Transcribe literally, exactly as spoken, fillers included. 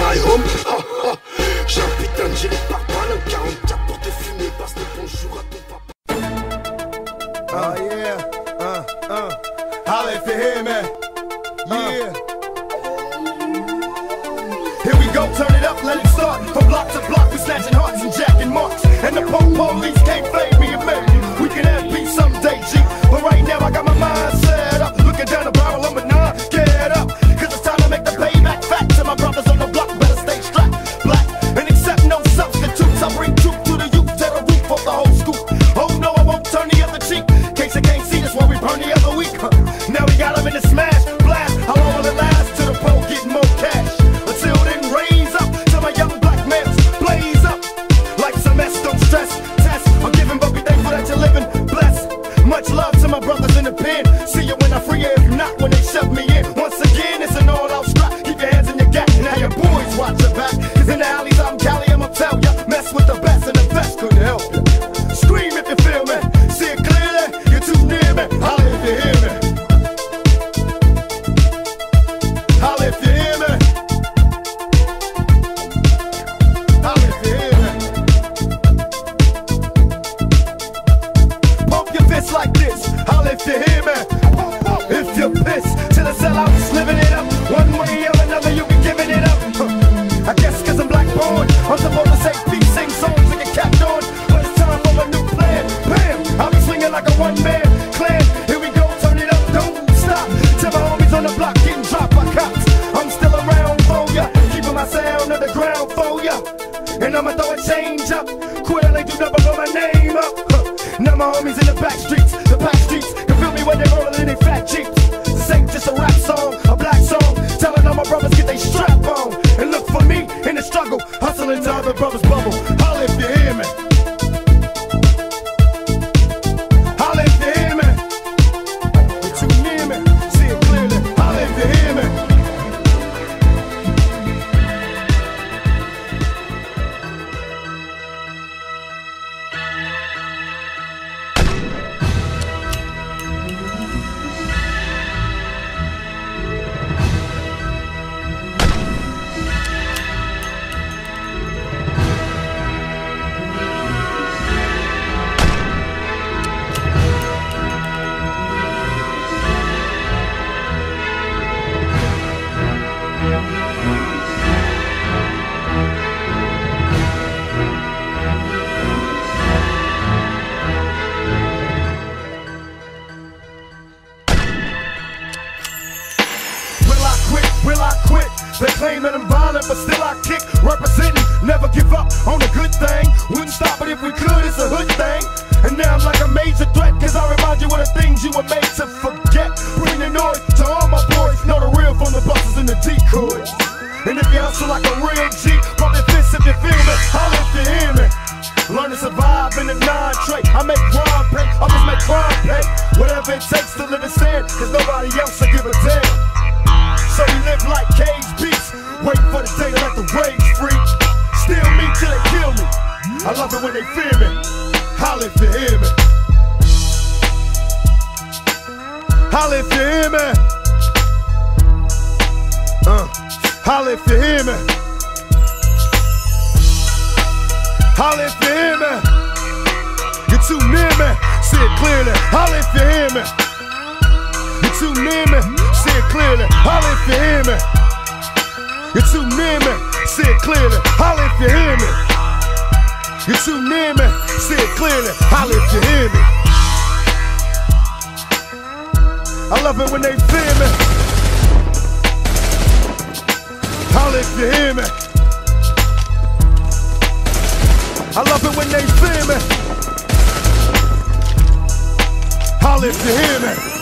my home. J'ai un putain de gilet pare-balles, un quarante-quatre pour te fumer, passe le bonjour à ton papa. Oh yeah, uh, uh, holla if you hear me, yeah. Here we go, turn it up, let it start. From block to block, we snatching hearts and jacking marks. And the punk police can't fade me a minute. We can have peace someday, G. But right now I got my mind set up, looking down the barrel of a nine. Get up, cause it's time to make the payback fat. To my brothers on the block, better stay strapped. Black, and accept no substitutes. I bring truth to the youth, tear the roof off the whole scoop. Oh no, I won't turn the other cheek. Case they can't see, that's why we burn the other week. Huh. Now we got them in the smash, blast. How long will it last? Till the pole get more cash. Until then, raise up, till my young black males blaze up. Like some mess, don't stress, test. I'm giving, but be thankful that you're living, blessed. Much love to my brothers in the pen. See you when I free you, if not when they shove me in. Once again, it's an all-out strap. Keep your hands in your gap, now your boys watch your back. Cause in the alleys I'm Cali, I'ma tell ya. Mess with the best and the best couldn't help ya. Scream if you feel me, see it clearly, you're too near me. Holla if you hear me. Holla if you hear me. Holla if you hear me. Pump your fist like this, holla if you hear me. If you're pissed to the sellouts, living it up. One way or another, you be giving it up. I guess cause I'm black born, I'm supposed to say peace, sing songs and get capped on. But it's time for a new plan, bam, I'll be swinging like a one-man clan. Here we go, turn it up, don't stop. Till my homies on the block getting dropped by cops. I'm still around for ya, keeping my sound underground for ya. And I'ma throw a change up, quitter they do nothing but my name up. Now my homies in the back streets, the back streets can feel me when they rollin' in they fat jeeps. This ain't just a rap song, a black song, telling all my brothers get they strap on. And look for me in the struggle, hustling to other brothers' bubble. Holla if you hear me. Holla if you hear me. You're too near me, see it clearly. Holla if you hear me. Will I quit? They claim that I'm violent, but still I kick. Representing, never give up on a good thing. Wouldn't stop it if we could, it's a hood thing. And now I'm like a major threat, cause I remind you of the things you were made to forget. Bring the noise to all my boys, know the real from the buses and the decoys. And if you hustle like a real G, pump your fists if you feel me, holla if you hear me. Learn to survive in the non-trait. I make crime pay, others make crime pay. Whatever it takes to live in sin, cause nobody else will give a damn. So we live like cage beasts, waiting for the day to let the rage free. Steal me till they kill me. I love it when they fear me. Holla if you hear me. Holla if you hear me. Uh, holla if you hear me. Holla if you hear me. You're too near me, see it clearly. Holla if you hear me. You're too near me, see it clearly. Holla if you hear me. You're too near me, see it clearly. Holla if you hear me. You're too near me, see it clearly. Holla if you hear me. I love it when they fear me. Holla if you hear me. I love it when they fear me. Holla if you hear me.